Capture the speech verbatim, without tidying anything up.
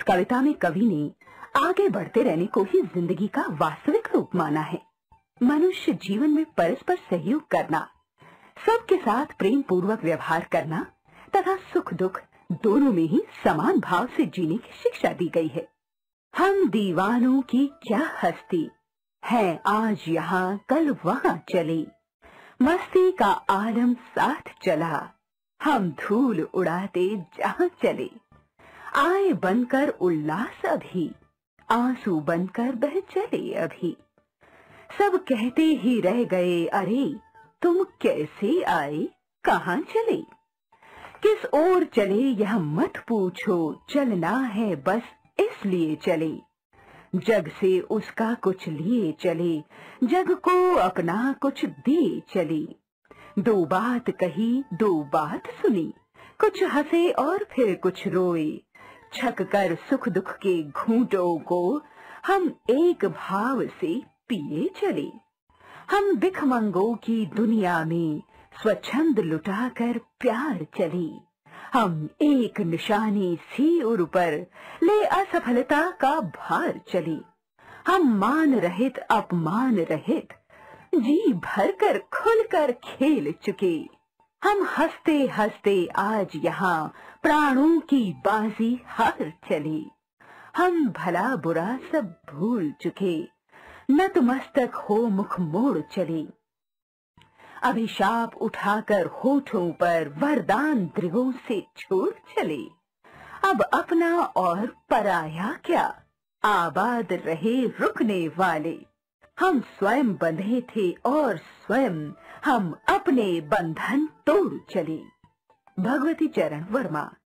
कविता में कवि ने आगे बढ़ते रहने को ही जिंदगी का वास्तविक रूप माना है। मनुष्य जीवन में परस्पर सहयोग करना, सबके साथ प्रेम पूर्वक व्यवहार करना तथा सुख दुख दोनों में ही समान भाव से जीने की शिक्षा दी गई है। हम दीवानों की क्या हस्ती है, आज यहाँ कल वहाँ चले, मस्ती का आलम साथ चला, हम धूल उड़ाते जहाँ चले। आए बनकर उल्लास अभी, आंसू बनकर बह चले अभी। सब कहते ही रह गए, अरे तुम कैसे आए, कहाँ चले। किस ओर चले यह मत पूछो, चलना है बस इसलिए चले। जग से उसका कुछ लिए चले, जग को अपना कुछ दिए चले। दो बात कही दो बात सुनी, कुछ हंसे और फिर कुछ रोए। छक कर सुख दुख के घूंटों को हम एक भाव से पिए चले। हम भिखमंगों की दुनिया में स्वच्छंद लुटाकर प्यार चले। हम एक निशानी सिर पर ले असफलता का भार चले। हम मान रहित अपमान रहित जी भर कर खुल कर खेल चुके। हम हंसते हंसते आज यहाँ प्राणों की बाजी हार चले। हम भला बुरा सब भूल चुके, नतमस्तक हो मुख मोड़ चले। अभिशाप उठाकर होठों पर वरदान दृगों से छोड़ चले। अब अपना और पराया क्या, आबाद रहे रुकने वाले। हम स्वयं बंधे थे और स्वयं हम अपने बंधन तोड़ चले। भगवती चरण वर्मा।